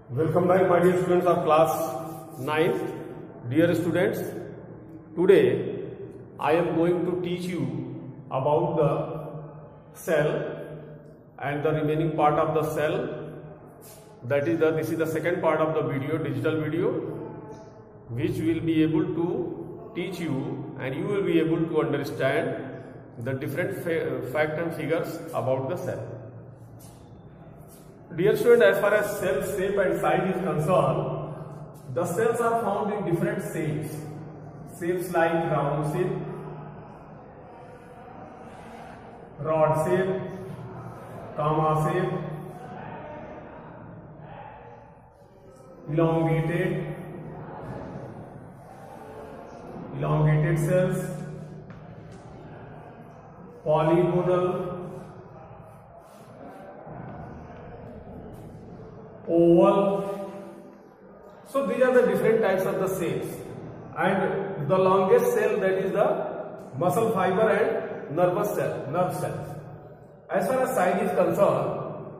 Welcome back, my dear students of class 9th. Dear students, today I am going to teach you about the cell and the remaining part of the cell. This is the second part of the video, digital video, which will be able to teach you and you will be able to understand the different facts and figures about the cell. Dear student, as far as cell shape and size is concerned, the cells are found in different shapes. Shapes like round shape, rod shape, comma shape, elongated cells, polygonal, oval. So these are the different types of the shapes, and the longest cell, that is the muscle fiber and nerve cell. As far as size is concerned,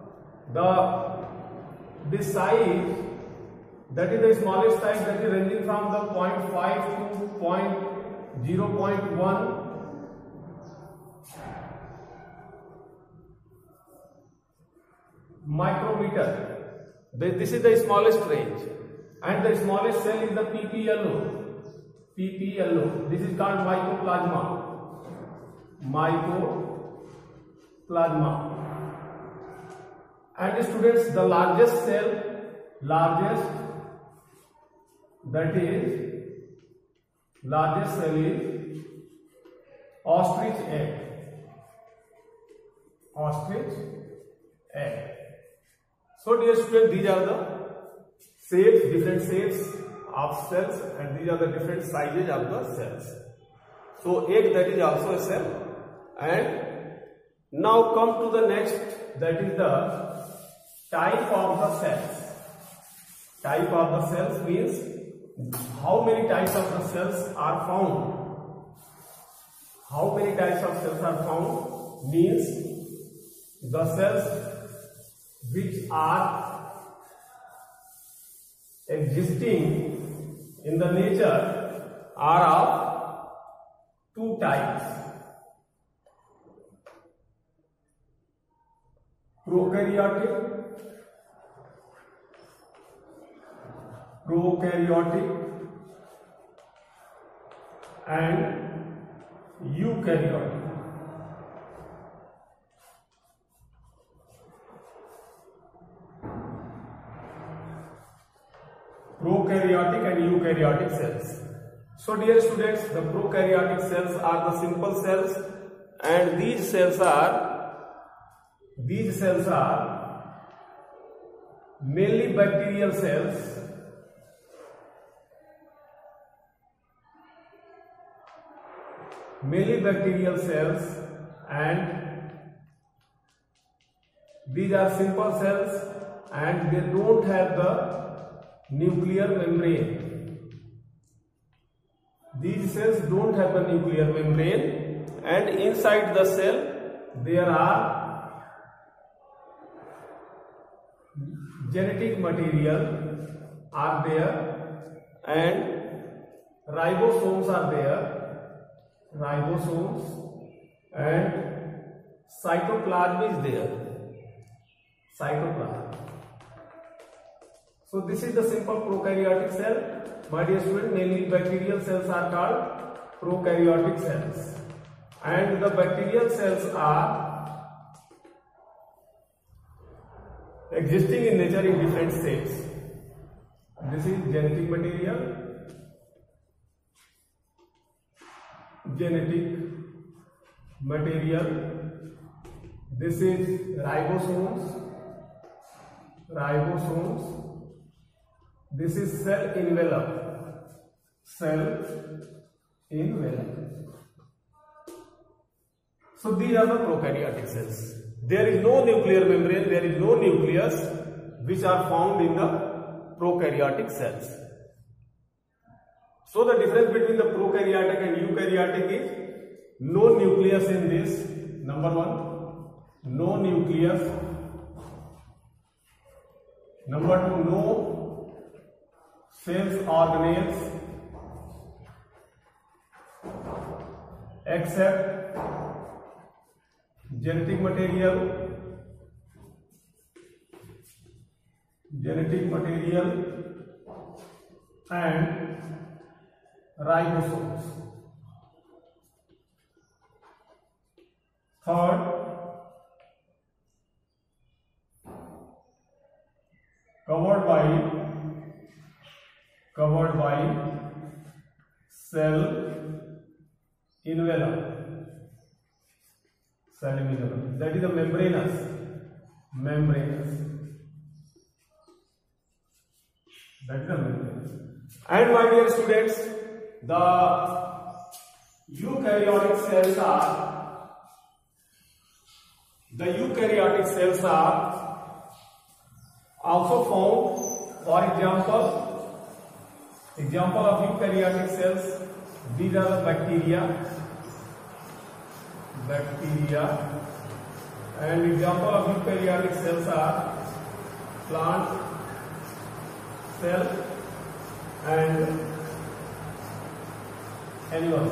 the size, that is the smallest size, that is ranging from the 0.5 to 0.1 micrometer. This is the smallest range, and the smallest cell is the PP yellow. This is called mycoplasma. And students, the largest cell is ostrich egg. So dear students, these are the different shapes of cells, and these are the different sizes of the cells. So egg, that is also a cell. And now come to the next, that is the type of the cells. Type of the cells means how many types of the cells are found. How many types of cells are found means the cells which are existing in the nature are of two types: prokaryotic and eukaryotic. Prokaryotic and eukaryotic cells. So dear students, the prokaryotic cells are the simple cells, and these cells are mainly bacterial cells. And these are simple cells, and they don't have the nuclear membrane. These cells don't have the nuclear membrane, and inside the cell there are genetic material are there, and ribosomes are there. And cytoplasm is there. So this is the simple prokaryotic cell. My dear student, mainly bacterial cells are called prokaryotic cells, and the bacterial cells are existing in nature in different states. This is genetic material, this is ribosomes, this is cell envelope. So these are the prokaryotic cells. There is no nuclear membrane, there is no nucleus, which are found in the prokaryotic cells. So the difference between the prokaryotic and eukaryotic is no nucleus in this. Number one, no nucleus. Number 2, no cells organelles except genetic material and ribosomes. Third, covered by cell envelope. That is a membranous. That is the membranous. And my dear students, the eukaryotic cells are also found. For example of eukaryotic cells, these are the bacteria, and example of eukaryotic cells are plant cell and animals.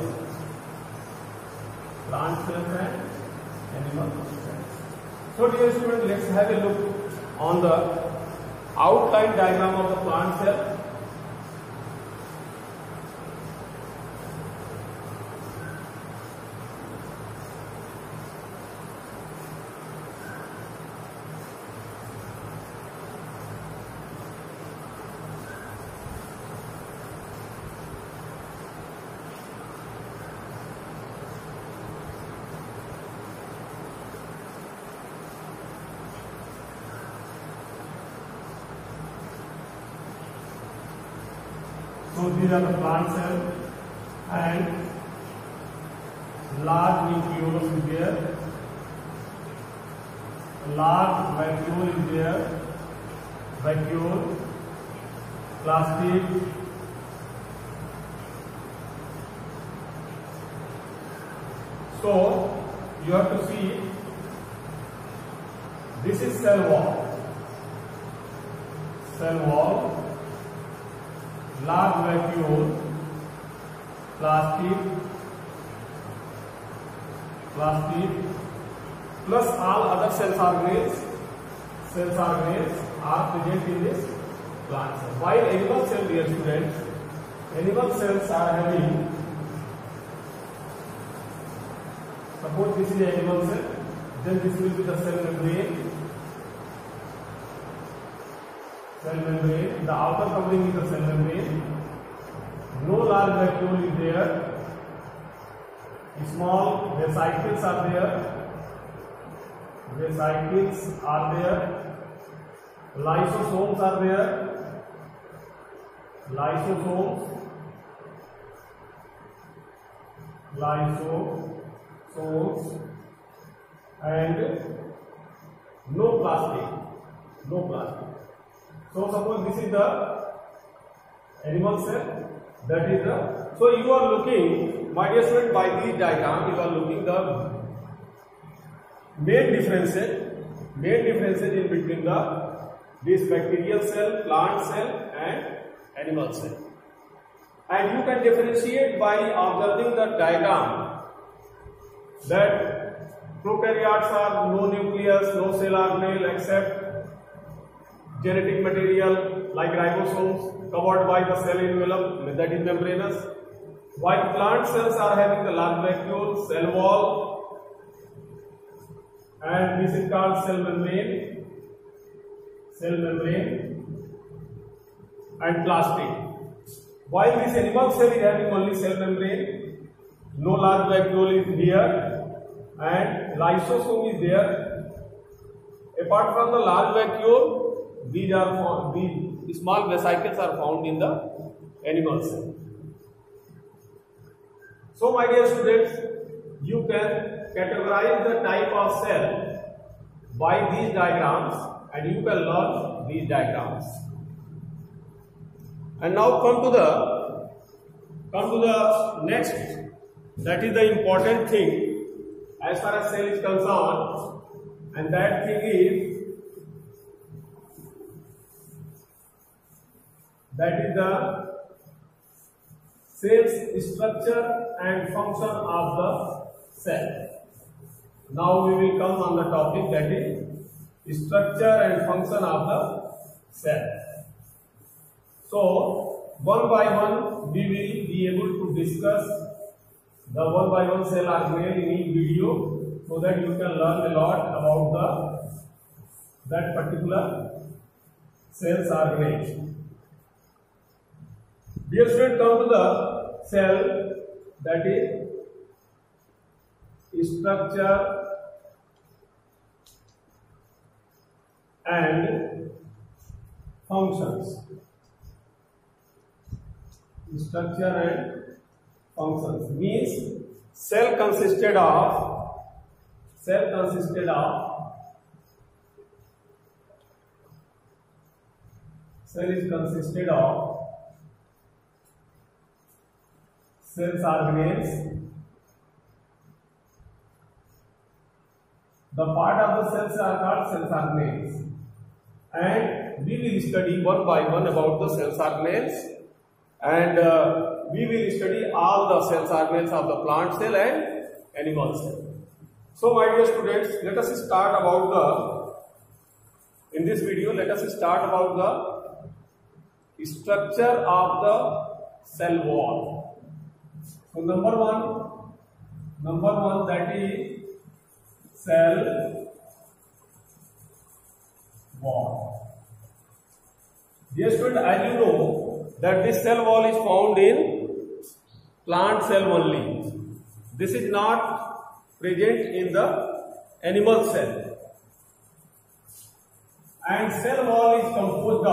Plant cells and animal cells. So dear students, let's have a look on the outline diagram of the plant cell. So these are the plant cell, and large nucleolus is there, large vacuole is there, vacuole, plastic, so you have to see this is cell wall, large vacuole, plastic, plus all other cells organelles are present in this plant cell. While animal cell, dear students, animal cells are having, suppose this is animal cell, then this will be the cell membrane. The outer covering is the cell membrane. No large vacuole is there. Small vesicles are there. Lysosomes are there. Lysosomes and no plastic. So suppose this is the animal cell, that is the, so you are looking, my dear student, by this diagram you are looking the main differences in between this bacterial cell, plant cell and animal cell. And you can differentiate by observing the diagram that prokaryotes are no nucleus, no cell organelle except genetic material like ribosomes covered by the cell envelope, that is membranous, while plant cells are having the large vacuole, cell wall, and this is called cell membrane and plastic. While this animal cell is having only cell membrane, no large vacuole is here, and lysosome is there. Apart from the large vacuole, these small vesicles are found in the animal cell. So my dear students, you can categorize the type of cell by these diagrams, and you can learn these diagrams. And now come to the next, that is the important thing as far as cell is concerned, and that thing is that is the cells structure and function of the cell. Now we will come on the topic that is structure and function of the cell. So one by one we will be able to discuss the one by one cell organelle in each video, so that you can learn a lot about that particular cells organelle. Dear student, come to the cell, that is structure and functions. Structure and functions means cell consisted of cells organelles. The part of the cells are called cells organelles, and we will study one by one about the cells organelles, and we will study all the cells organelles of the plant cell and animal cell. So my dear students, let us start about in this video let us start about the structure of the cell wall. So number one that is cell wall. Dear student, as you know that this cell wall is found in plant cell only. This is not present in the animal cell. And cell wall is composed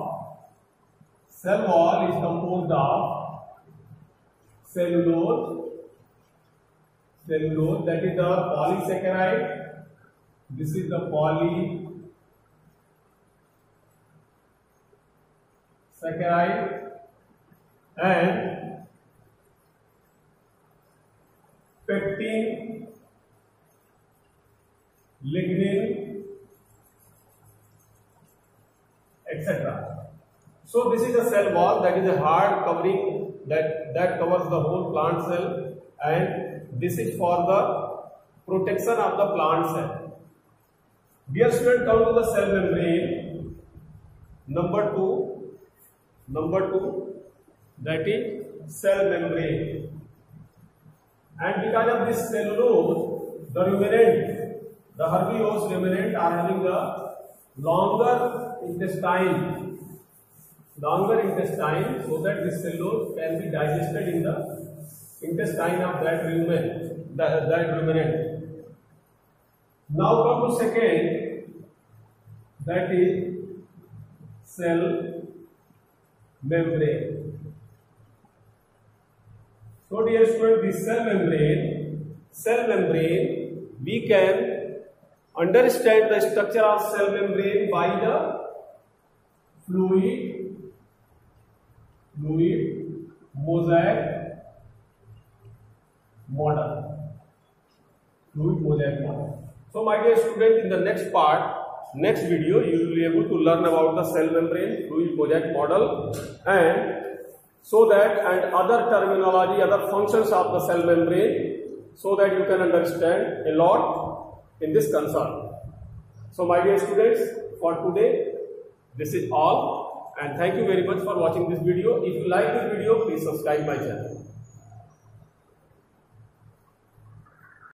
of cellulose, that is the polysaccharide. This is the polysaccharide, and pectin, lignin, etc. So this is a cell wall, that is a hard covering that covers the whole plant cell, and this is for the protection of the plant cell. Dear student, come to the cell membrane. Number two, that is cell membrane. And because of this cellulose, the herbivorous ruminant are having the longer intestine, so that this cellulose can be digested in the intestine of that ruminant. Now come to second, that is cell membrane. So dear student, this cell membrane, we can understand the structure of cell membrane by the fluid mosaic model. So my dear student, in the next video, you will be able to learn about the cell membrane, fluid mosaic model, and other terminology, other functions of the cell membrane, so that you can understand a lot in this concern. So my dear students, for today, this is all, and thank you very much for watching this video. If you like this video, please subscribe my channel.